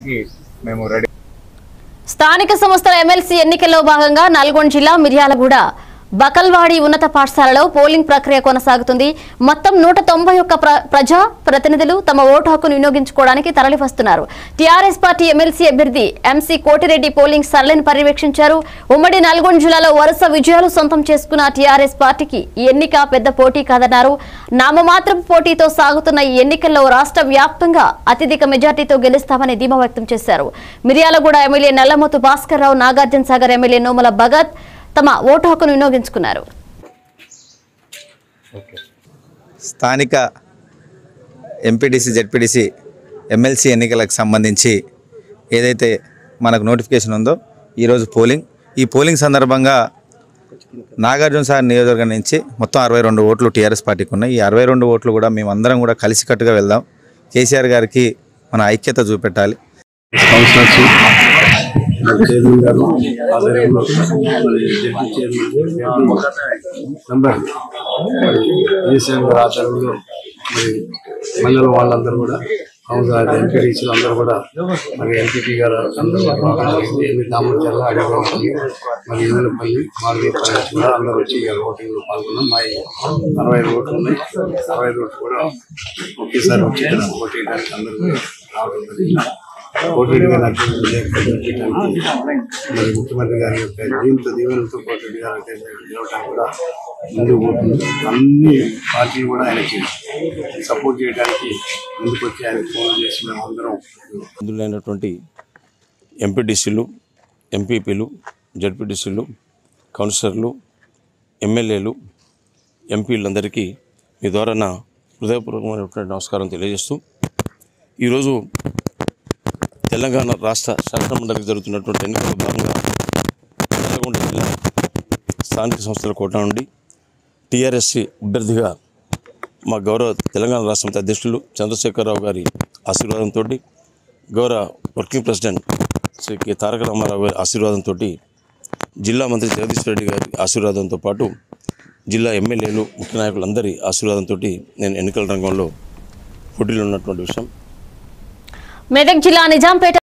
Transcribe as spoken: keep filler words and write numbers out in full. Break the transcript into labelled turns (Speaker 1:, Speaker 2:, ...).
Speaker 1: మేము రెడీ.
Speaker 2: స్థానిక సంస్థల ఎమ్మెల్సీ ఎన్నికల్లో భాగంగా నల్గొండ జిల్లా మిర్యాలగూడ బకల్వాడి ఉన్నత పాఠశాలలో పోలింగ్ ప్రక్రియ కొనసాగుతుంది. మొత్తం నూట తొంభై ఒక్క ప్రజా ప్రతినిధులు తమ ఓటు హక్కును వినియోగించుకోవడానికి తరలివస్తున్నారు. టీఆర్ఎస్ పార్టీ ఎమ్మెల్సీ అభ్యర్థి ఎంసీ కోటిరెడ్డి పోలింగ్ సరళిని పర్యవేక్షించారు. ఉమ్మడి నల్గొండ జిల్లాలో వరుస విజయాలు సొంతం చేసుకున్న టీఆర్ఎస్ పార్టీకి ఈ ఎన్నిక పెద్ద పోటీ కాదన్నారు. నామమాత్రపు పోటీతో సాగుతున్న ఈ ఎన్నికల్లో రాష్ట్ర వ్యాప్తంగా అత్యధిక మెజార్టీతో గెలుస్తామని ధీమా వ్యక్తం చేశారు. మిర్యాలగూడ ఎమ్మెల్యే నల్లమోతు భాస్కర్ రావు, నాగార్జున సాగర్ ఎమ్మెల్యే నోముల భగత్ తమ ఓటు హక్కును వినియోగించుకున్నారు.
Speaker 3: స్థానిక ఎంపీటీసీ జెడ్పీటీసీ ఎమ్మెల్సీ ఎన్నికలకు సంబంధించి ఏదైతే మనకు నోటిఫికేషన్ ఉందో ఈరోజు పోలింగ్ ఈ పోలింగ్ సందర్భంగా నాగార్జున సాగర్ నియోజకవర్గం నుంచి మొత్తం అరవై రెండు ఓట్లు టీఆర్ఎస్ పార్టీకి ఉన్నాయి. ఈ అరవై రెండు ఓట్లు కూడా మేమందరం కూడా కలిసికట్టుగా వెళ్దాం. కేసీఆర్ గారికి మన ఐక్యత చూపెట్టాలి.
Speaker 4: ఆధ్వర్యంలో మరి మండలం వాళ్ళందరూ కూడా ఎంపీటీసీలు అందరూ కూడా మరి ఎంపీపీ గారు అందరూ ఎనిమిది నామకర్ల అడగపల్లి మరి ఎదులపల్లి మార్గేపల్లి కూడా అందరూ వచ్చి ఓటింగ్లో పాల్గొన్నాం. మా అరవై ఐదు ఓట్లు ఉన్నాయి. అరవై ఐదు ఓట్లు కూడా ఒకేసారి వచ్చి ఓటు వేయడానికి అందరూ రావడం జరిగింది. కోటిరెడ్డి గారి అభ్యర్థి మరి ముఖ్యమంత్రి గారి యొక్క దీంతో దీవెనలతో కోటిరెడ్డి గారి గెలవడానికి కూడా ముందుకు పోతుంది. అన్ని పార్టీలు కూడా ఆయనకి సపోర్ట్ చేయడానికి ముందుకు వచ్చి ఆయన ఫోన్ చేసి మేము అందరం
Speaker 5: ఇందులోనటువంటి ఎంపీటీసీలు, ఎంపీపీలు, జడ్పీటీసీలు, కౌన్సిలర్లు, ఎమ్మెల్యేలు, ఎంపీలందరికీ మీ ద్వారా నా హృదయపూర్వకమైనటువంటి నమస్కారం తెలియజేస్తూ ఈరోజు తెలంగాణ రాష్ట్ర శాసనమండలికి జరుగుతున్నటువంటి ఎన్నికల భాగంగా నల్గొండ జిల్లా స్థానిక సంస్థల కోట నుండి టీఆర్ఎస్సీ అభ్యర్థిగా మా గౌరవ తెలంగాణ రాష్ట్ర అధ్యక్షులు చంద్రశేఖరరావు గారి ఆశీర్వాదంతో, గౌరవ working president Shri K Taraka Rama Rao ఆశీర్వాదంతో, జిల్లా మంత్రి జగదీష్ రెడ్డి గారి ఆశీర్వాదంతో పాటు జిల్లా ఎమ్మెల్యేలు, ముఖ్య నాయకులందరి ఆశీర్వాదంతో నేను ఎన్నికల రంగంలో పోటీలో ఉన్నటువంటి విషయం.
Speaker 2: మెదక్ జిల్లా నిజాంపేట